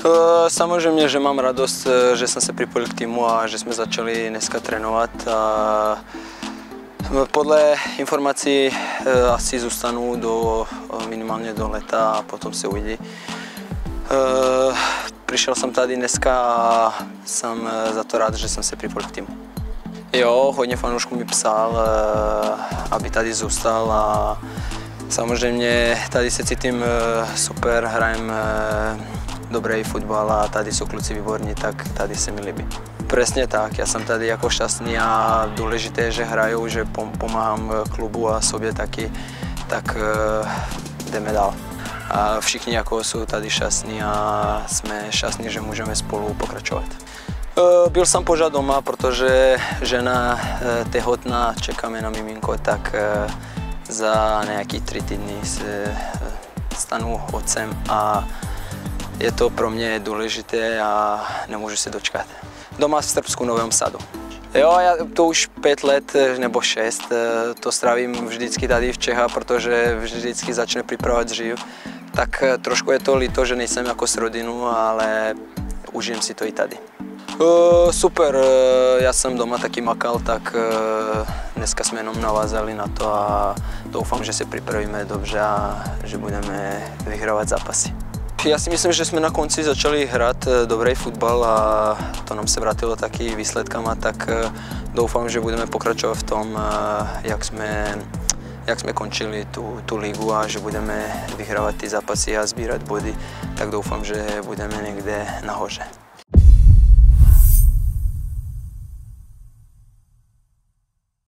Samozřejmě, že mám radost, že jsem se připojil k týmu a že jsme začali dneska trénovat. Podle informací asi zůstanu minimálně do leta a potom se uvidí. Přišel jsem tady dneska a jsem za to rád, že jsem se připojil k týmu. Jo, hodně fanoušků mi psal, aby tady zůstal a samozřejmě tady se cítím super, hrajem dobrý fotbal a tady jsou kluci výborní, tak tady se mi líbí. Přesně tak, já jsem tady jako šťastný a důležité je, že hraju, že pomáhám klubu a sobě taky, tak jdeme dál. A všichni jako jsou tady šťastní a jsme šťastní, že můžeme spolu pokračovat. Byl jsem pořád doma, protože žena těhotná, čekáme na miminko, tak za nějaký 3 týdny se stanu otcem a je to pro mě důležité a nemůžu se dočkat. Doma v Srbsku, Novém Sadu. Jo, já to už 5 let nebo 6, to strávím vždycky tady v Čechách, protože vždycky začne připravovat dřív. Tak trošku je to líto, že nejsem jako s rodinou, ale užijem si to i tady. Super, já jsem doma taky makal, tak dneska jsme jenom navázali na to a doufám, že se připravíme dobře a že budeme vyhrávat zápasy. Já si myslím, že jsme na konci začali hrát dobrý fotbal a to nám se vrátilo taky výsledkama, tak doufám, že budeme pokračovat v tom, jak jsme končili tu ligu a že budeme vyhrávat ty zápasy a sbírat body, tak doufám, že budeme někde nahoře.